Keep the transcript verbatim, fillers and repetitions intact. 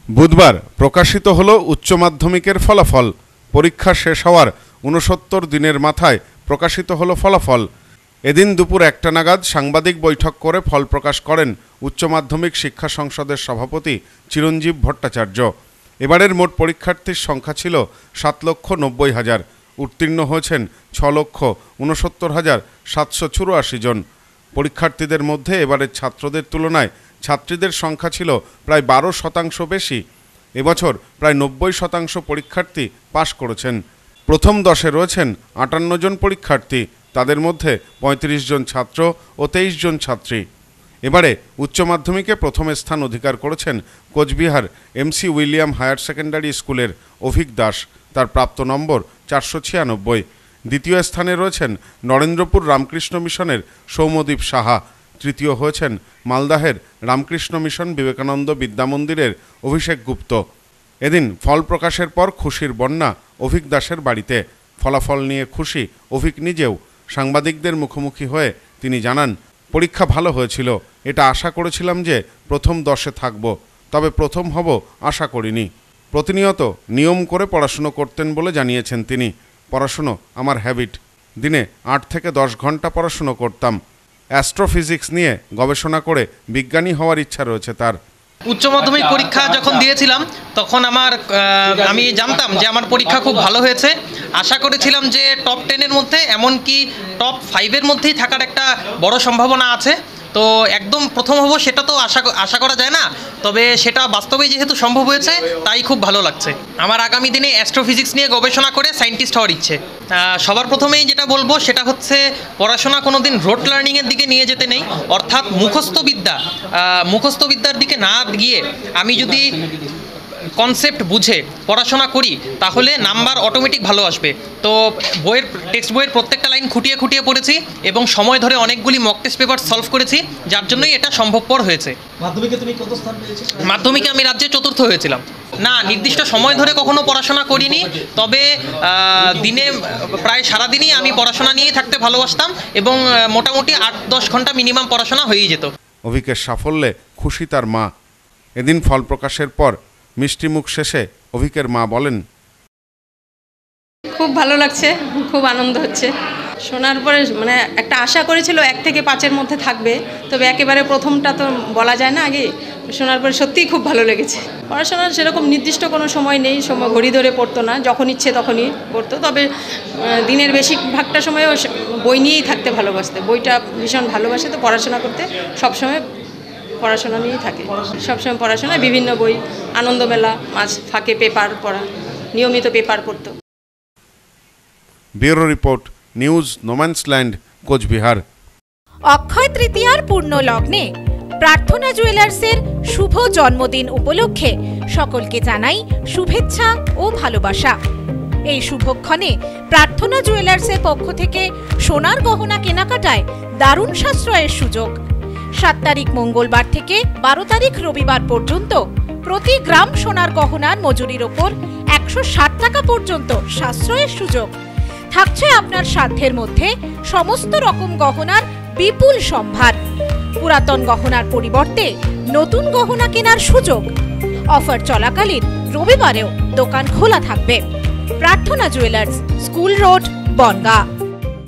বুধবার প্রকাশিত হলো উচ্চ মাধ্যমিকের ফলাফল। পরীক্ষা শেষ হওয়ার ঊনসত্তর দিনের মাথায় প্রকাশিত হলো ফলাফল। এদিন দুপুর একটা নাগাদ সাংবাদিক বৈঠক করে ফল প্রকাশ করেন উচ্চ মাধ্যমিক শিক্ষা সংসদের সভাপতি চিরঞ্জীব ভট্টাচার্য। এবারের মোট পরীক্ষার্থীর সংখ্যা ছিল সাত লক্ষ নব্বই হাজার। উত্তীর্ণ হয়েছেন ছ লক্ষ ঊনসত্তর হাজার সাতশো চুরাশি জন। পরীক্ষার্থীদের মধ্যে এবারের ছাত্রদের তুলনায় ছাত্রীদের সংখ্যা ছিল প্রায় বারো শতাংশ বেশি। এবছর প্রায় নব্বই শতাংশ পরীক্ষার্থী পাশ করেছেন। প্রথম দশে রয়েছেন আটান্ন জন পরীক্ষার্থী, তাদের মধ্যে পঁয়ত্রিশ জন ছাত্র ও তেইশ জন ছাত্রী। এবারে উচ্চ মাধ্যমিকে প্রথম স্থান অধিকার করেছেন Coochbehar MC William higher secondary স্কুলের অভিক দাস, তার প্রাপ্ত নম্বর চারশো ছিয়ানব্বই। দ্বিতীয় স্থানে রয়েছেন নরেন্দ্রপুর রামকৃষ্ণ মিশনের সৌম্যদীপ সাহা। তৃতীয় হয়েছেন মালদাহের রামকৃষ্ণ মিশন বিবেকানন্দ বিদ্যামন্দিরের অভিষেক গুপ্ত। এদিন ফল প্রকাশের পর খুশির বন্যা অভিক দাসের বাড়িতে। ফলাফল নিয়ে খুশি অভিক নিজেও। সাংবাদিকদের মুখোমুখি হয়ে তিনি জানান, পরীক্ষা ভালো হয়েছিল, এটা আশা করেছিলাম যে প্রথম দশে থাকব, তবে প্রথম হব আশা করিনি। প্রতিনিয়ত নিয়ম করে পড়াশুনো করতেন বলে জানিয়েছেন তিনি। পড়াশুনো আমার হ্যাবিট, দিনে আট থেকে দশ ঘন্টা পড়াশুনো করতাম। অ্যাস্ট্রোফিজিক্স নিয়ে গবেষণা করে বিজ্ঞানী হওয়ার ইচ্ছা রয়েছে তার। উচ্চ মাধ্যমিক পরীক্ষা যখন দিয়েছিলাম তখন আমার আমি জানতাম যে আমার পরীক্ষা খুব ভালো হয়েছে। আশা করেছিলাম যে টপ টেনের মধ্যে এমনকি টপ ফাইভের মধ্যেই থাকার একটা বড় সম্ভাবনা আছে। তো একদম প্রথম হব সেটা তো আশা আশা করা যায় না, তবে সেটা বাস্তবে যেহেতু সম্ভব হয়েছে তাই খুব ভালো লাগছে। আমার আগামী দিনে অ্যাস্ট্রোফিজিক্স নিয়ে গবেষণা করে সায়েন্টিস্ট হওয়ার ইচ্ছে। সবার প্রথমেই যেটা বলবো সেটা হচ্ছে পড়াশোনা কোনো দিন রোট লার্নিংয়ের দিকে নিয়ে যেতে নেই, অর্থাৎ মুখস্থ বিদ্যা মুখস্থ বিদ্যার দিকে না গিয়ে আমি যদি কনসেপ্ট বুঝে পড়াশোনা করি তাহলে নাম্বার অটোমেটিক ভালো আসবে। তো বইয়ের টেক্সট বইয়ের প্রত্যেকটা লাইন খুঁটিয়ে খুঁটিয়ে পড়েছি এবং সময় ধরে অনেকগুলি মক টেস্ট পেপার সলভ করেছি, যার জন্যই এটা সম্ভবপর হয়েছে। মাধ্যমিকে তুমি কত স্থান পেয়েছিলে? মাধ্যমিকে আমি রাজ্যে চতুর্থ হয়েছিলাম। না, নির্দিষ্ট সময় ধরে কখনো পড়াশোনা করিনি, তবে দিনে প্রায় সারাদিনই আমি পড়াশোনা নিয়েই থাকতে ভালোবাসতাম এবং মোটামুটি আট দশ ঘন্টা মিনিমাম পড়াশোনা হয়েই যেত। অভিকের সাফল্যে খুশি তার মা। এদিন ফল প্রকাশের পর মিষ্টি মুখ শেষে অভিকের মা বলেন, খুব ভালো লাগছে, খুব আনন্দ হচ্ছে। শোনার পরে মানে একটা আশা করেছিল এক থেকে পাঁচের মধ্যে থাকবে, তবে একেবারে প্রথমটা তো বলা যায় না আগে। শোনার পরে সত্যিই খুব ভালো লেগেছে। পড়াশোনার সেরকম নির্দিষ্ট কোনো সময় নেই, সময় ঘড়ি ধরে পড়তো না, যখন ইচ্ছে তখনই পড়তো। তবে দিনের বেশিরভাগটা সময়ও বই নিয়েই থাকতে ভালোবাসতে, বইটা ভীষণ ভালোবাসে, তো পড়াশোনা করতে সবসময় পড়াশোনা নিয়েই থাকে। সবসময় পড়াশোনা, বিভিন্ন বই, আনন্দমেলা, মাঝ ফাঁকে পেপার পড়া, নিয়মিত পেপার পড়তো। Bureau report, news no man's land, Coochbehar. অক্ষয় তৃতীয়ার পূর্ণ লগ্নে প্রার্থনা জুয়েলার্সের শুভ জন্মদিন উপলক্ষে সকলকে জানাই শুভেচ্ছা ও ভালোবাসা। এই শুভক্ষণে প্রার্থনা জুয়েলার্সের পক্ষ থেকে সোনার গহনা কেনাকাটায় দারুণ সাশ্রয়ের সুযোগ। সাত তারিখ মঙ্গলবার থেকে বারো তারিখ রবিবার পর্যন্ত প্রতি গ্রাম সোনার গহনার মজুরির ওপর একশো ষাট টাকা পর্যন্ত সাশ্রয়ের সুযোগ থাকছে। আপনার সাধ্যের মধ্যে সমস্ত রকম গহনার বিপুল সম্ভার। পুরাতন গহনার পরিবর্তে নতুন গহনা কেনার সুযোগ। অফার চলাকালীন রবিবারেও দোকান খোলা থাকবে। প্রার্থনা জুয়েলার্স, স্কুল রোড, বনগাঁ।